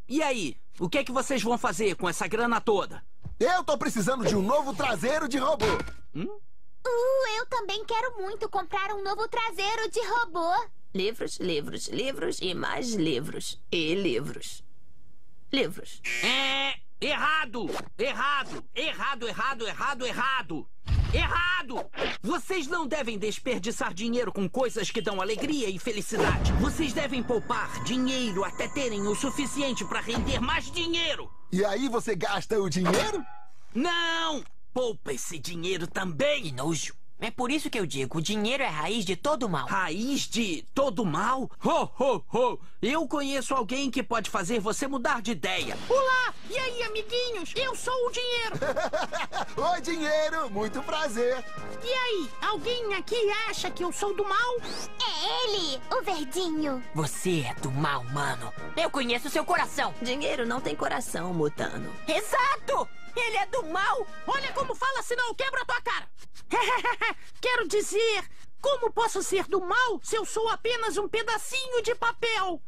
E aí? O que é que vocês vão fazer com essa grana toda? Eu tô precisando de um novo traseiro de robô. Eu também quero muito comprar um novo traseiro de robô. Livros, livros, livros e mais livros. E livros. Livros. Errado! Errado! Errado, errado, errado, errado! Errado! Vocês não devem desperdiçar dinheiro com coisas que dão alegria e felicidade. Vocês devem poupar dinheiro até terem o suficiente para render mais dinheiro. E aí você gasta o dinheiro? Não! Poupa esse dinheiro também! Que nojo. É por isso que eu digo, o dinheiro é a raiz de todo mal. Raiz de todo mal? Ho, ho, ho! Eu conheço alguém que pode fazer você mudar de ideia. Olá! E aí, amiguinhos? Eu sou o dinheiro. Oi, dinheiro! Muito prazer. E aí, alguém aqui acha que eu sou do mal? É ele, o verdinho. Você é do mal, mano. Eu conheço seu coração. Dinheiro não tem coração, Mutano. Exato! Ele é do mal. Olha como fala, senão eu quebro a tua cara. Quero dizer, como posso ser do mal se eu sou apenas um pedacinho de papel?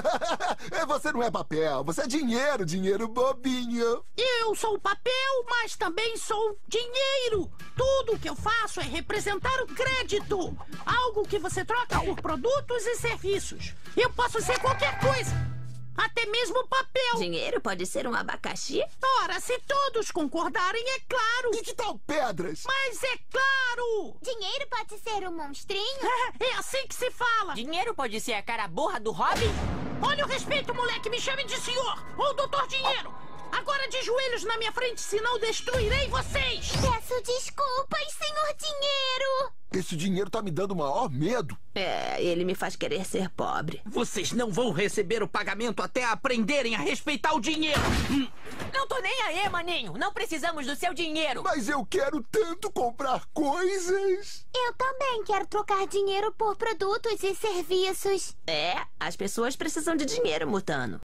Você não é papel, você é dinheiro, dinheiro bobinho. Eu sou papel, mas também sou dinheiro. Tudo que eu faço é representar o crédito. Algo que você troca por produtos e serviços. Eu posso ser qualquer coisa. Até mesmo papel. Dinheiro pode ser um abacaxi? Ora, se todos concordarem, é claro. E que tal pedras? Mas é claro. Dinheiro pode ser um monstrinho? É assim que se fala. Dinheiro pode ser a cara burra do Robin? Olha o respeito, moleque. Me chame de senhor ou doutor Dinheiro. Agora de joelhos na minha frente, senão destruirei vocês. Peço desculpas, senhor Dinheiro. Esse dinheiro tá me dando o maior medo. Ele me faz querer ser pobre. Vocês não vão receber o pagamento até aprenderem a respeitar o dinheiro. Não tô nem aí, maninho. Não precisamos do seu dinheiro. Mas eu quero tanto comprar coisas. Eu também quero trocar dinheiro por produtos e serviços. As pessoas precisam de dinheiro, Mutano.